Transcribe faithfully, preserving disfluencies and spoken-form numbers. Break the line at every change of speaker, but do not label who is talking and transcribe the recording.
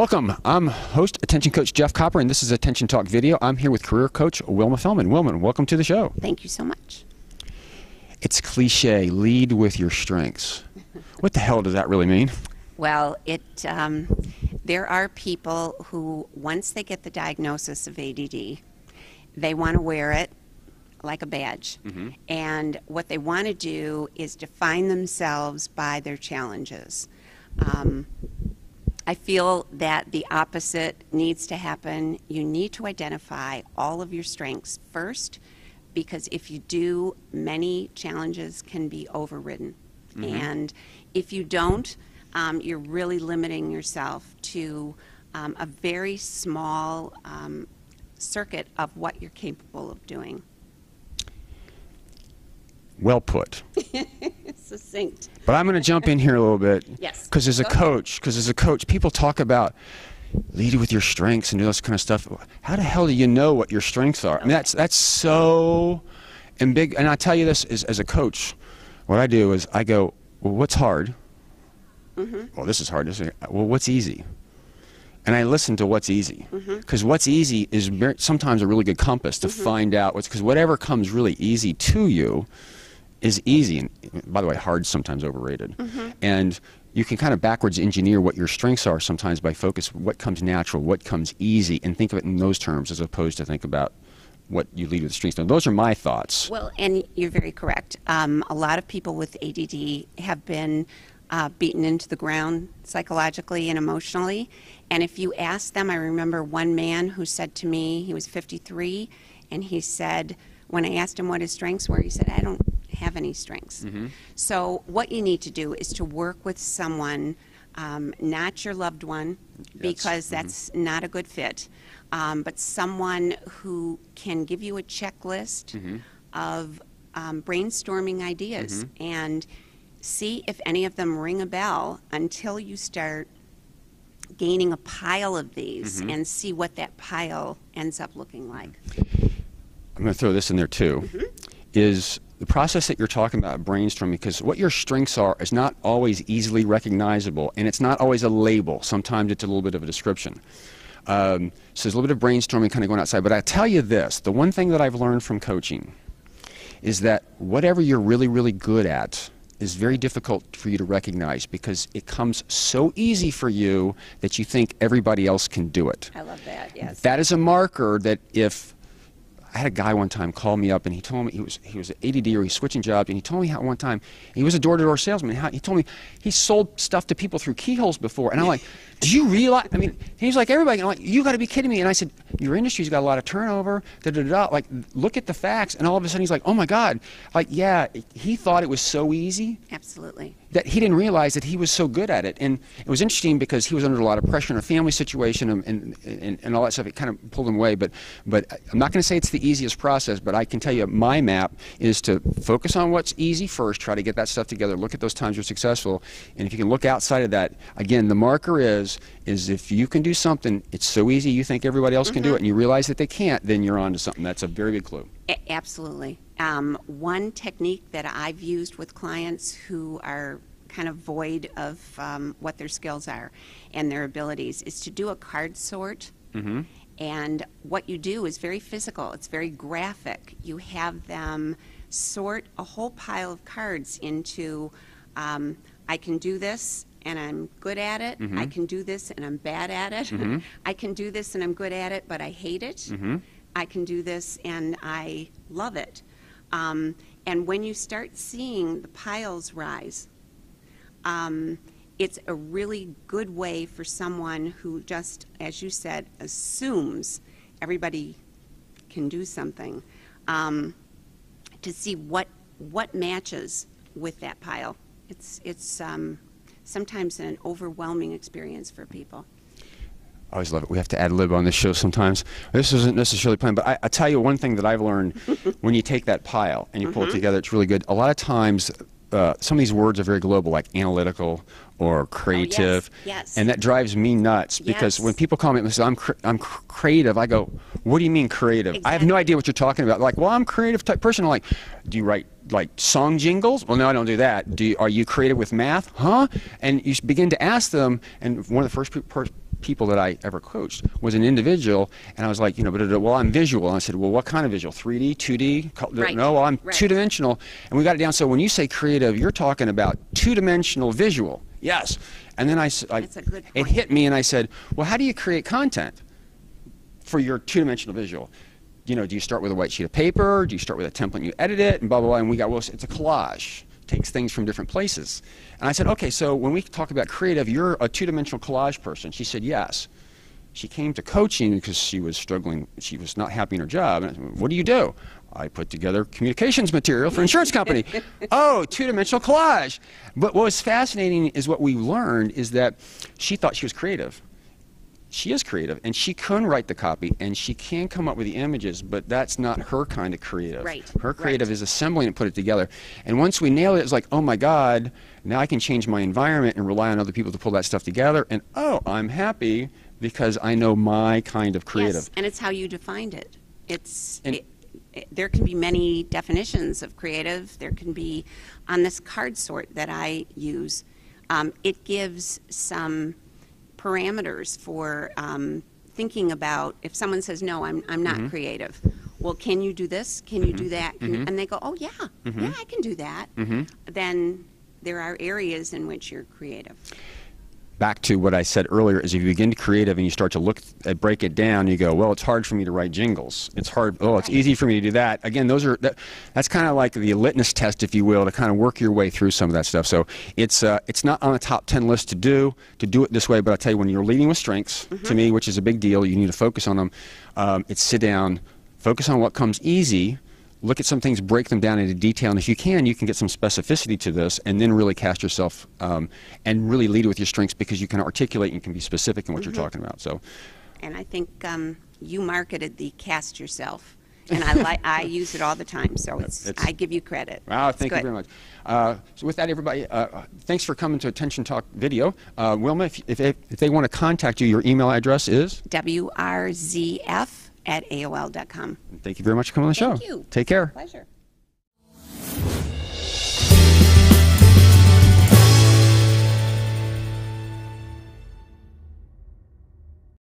Welcome. I'm host, Attention Coach Jeff Copper, and this is Attention Talk Video. I'm here with career coach Wilma Fellman. Wilma, welcome to the show.
Thank you so much.
It's cliche, lead with your strengths. What the hell does that really mean?
Well, it um, there are people who, once they get the diagnosis of A D D, they want to wear it like a badge. Mm-hmm. And what they want to do is define themselves by their challenges. Um, I feel that the opposite needs to happen. You need to identify all of your strengths first, because if you do, many challenges can be overridden. Mm-hmm. And if you don't, um, you're really limiting yourself to um, a very small um, circuit of what you're capable of doing.
Well put.
Succinct.
But I'm going to jump in here a little bit.
Yes.
Because as a
Go ahead.
coach, because as a coach, people talk about lead with your strengths and do this kind of stuff. How the hell do you know what your strengths are? I mean, that's that's so and big. And I tell you this as as a coach, what I do is I go, well, what's hard? Mm-hmm. Well, this is hard. This is, well, what's easy? And I listen to what's easy, because mm-hmm. what's easy is very, sometimes a really good compass to mm-hmm. find out what's, because whatever comes really easy to you is easy. And by the way, hard's sometimes overrated. Mm-hmm. And you can kind of backwards engineer what your strengths are sometimes by focus what comes natural, what comes easy, and think of it in those terms as opposed to think about what you lead with strengths. Now, those are my thoughts.
Well, and you're very correct. Um, a lot of people with A D D have been uh, beaten into the ground psychologically and emotionally. And if you ask them, I remember one man who said to me, he was fifty-three, and he said, when I asked him what his strengths were, he said, I don't have any strengths. Mm-hmm. So what you need to do is to work with someone, um, not your loved one, because that's mm-hmm. not a good fit, um, but someone who can give you a checklist mm-hmm. of um, brainstorming ideas mm-hmm. and see if any of them ring a bell until you start gaining a pile of these mm-hmm. and see what that pile ends up looking like.
I'm going to throw this in there too, mm-hmm. is the process that you're talking about, brainstorming, because what your strengths are is not always easily recognizable, and it's not always a label. Sometimes it's a little bit of a description. Um, so there's a little bit of brainstorming kind of going outside. But I tell you this, the one thing that I've learned from coaching is that whatever you're really, really good at is very difficult for you to recognize, because it comes so easy for you that you think everybody else can do it.
I love that, yes.
That is a marker that if I had a guy one time call me up, and he told me he was he was A D D, or he's switching jobs, and he told me how one time he was a door-to-door salesman. How, he told me he sold stuff to people through keyholes before, and I'm like, do you realize? I mean, he's like everybody. And I'm like, you got to be kidding me. And I said, your industry's got a lot of turnover. Da da da. Like, look at the facts. And all of a sudden, he's like, oh my God. Like, yeah, he thought it was so easy.
Absolutely.
That he didn't realize that he was so good at it. And it was interesting because he was under a lot of pressure in a family situation and, and, and, and all that stuff. It kind of pulled him away. But, but I'm not going to say it's the easiest process, but I can tell you my map is to focus on what's easy first, try to get that stuff together, look at those times you're successful. And if you can look outside of that, again, the marker is, is if you can do something, it's so easy you think everybody else mm-hmm. can do it, and you realize that they can't, then you're on to something. That's a very big clue.
A- absolutely. Um, one technique that I've used with clients who are kind of void of um, what their skills are and their abilities is to do a card sort. Mm-hmm. And what you do is very physical. It's very graphic. You have them sort a whole pile of cards into, um, I can do this and I'm good at it. Mm-hmm. I can do this and I'm bad at it. Mm-hmm. I can do this and I'm good at it, but I hate it. Mm-hmm. I can do this and I love it. Um, and when you start seeing the piles rise, um, it's a really good way for someone who just, as you said, assumes everybody can do something, um, to see what what matches with that pile. It's it's um, sometimes an overwhelming experience for people.
I always love it. We have to ad lib on this show sometimes. This isn't necessarily planned, but I, I tell you one thing that I've learned when you take that pile and you pull mm-hmm. it together, it's really good. A lot of times, uh, some of these words are very global, like analytical or creative,
oh, yes. Yes.
and that drives me nuts because
yes.
when people call me and say, I'm, cr I'm cr creative, I go, what do you mean creative?
Exactly.
I have no idea what you're talking about. Like, well, I'm a creative type person. I'm like, do you write like song jingles? Well, no, I don't do that. Do you, are you creative with math? Huh? And you begin to ask them, and one of the first people people that I ever coached was an individual, and I was like, you know, but well, I'm visual. And I said, well, what kind of visual? three D, two D?
Right.
No, well, I'm
Right.
two-dimensional. And we got it down. So when you say creative, you're talking about two-dimensional visual. Yes. And then I, s- I-
That's a good
it
point.
hit me, and I said, well, how do you create content for your two-dimensional visual? You know, do you start with a white sheet of paper? Do you start with a template and you edit it? And blah, blah, blah. And we got, well, it's a collage. Takes things from different places. And I said, okay, so when we talk about creative, you're a two-dimensional collage person. She said, yes. She came to coaching because she was struggling. She was not happy in her job. And I said, what do you do? I put together communications material for an insurance company. Oh, two-dimensional collage. But what was fascinating is what we learned is that she thought she was creative. She is creative, and she can write the copy, and she can come up with the images, but that's not her kind of creative.
Right,
Her creative
right.
is assembling and put it together. And once we nail it, it's like, oh my God, now I can change my environment and rely on other people to pull that stuff together, and oh, I'm happy because I know my kind of creative.
Yes, and it's how you defined it. It's
And-
it, it, there can be many definitions of creative. There can be on this card sort that I use. Um, it gives some parameters for um, thinking about if someone says no, I'm I'm not creative. Well, can you do this? Can you do that? Can you, and they go, oh yeah, yeah, I can do that. Then there are areas in which you're creative.
Back to what I said earlier is if you begin to creative and you start to look at break it down, you go, well, it's hard for me to write jingles. It's hard. Oh, it's easy for me to do that. Again, those are that, that's kind of like the litmus test, if you will, to kind of work your way through some of that stuff. So it's uh, it's not on the top ten list to do to do it this way. But I'll tell you, when you're leading with strengths, to me, which is a big deal, you need to focus on them. Um, it's sit down, focus on what comes easy. Look at some things, break them down into detail, and if you can, you can get some specificity to this, and then really cast yourself um, and really lead with your strengths because you can articulate and you can be specific in what you're talking about. So,
And I think um, you marketed the cast yourself, and I like I use it all the time. So it's,
It's-
I give you credit.
wow,
It's
thank you
good.
very much. Uh, so with that, everybody, uh, thanks for coming to Attention Talk Video. Uh, Wilma, if, if, if they want to contact you, your email address is?
W R Z F at A O L dot com.
Thank you very much for coming on the show.
Thank you.
Take care.
Pleasure.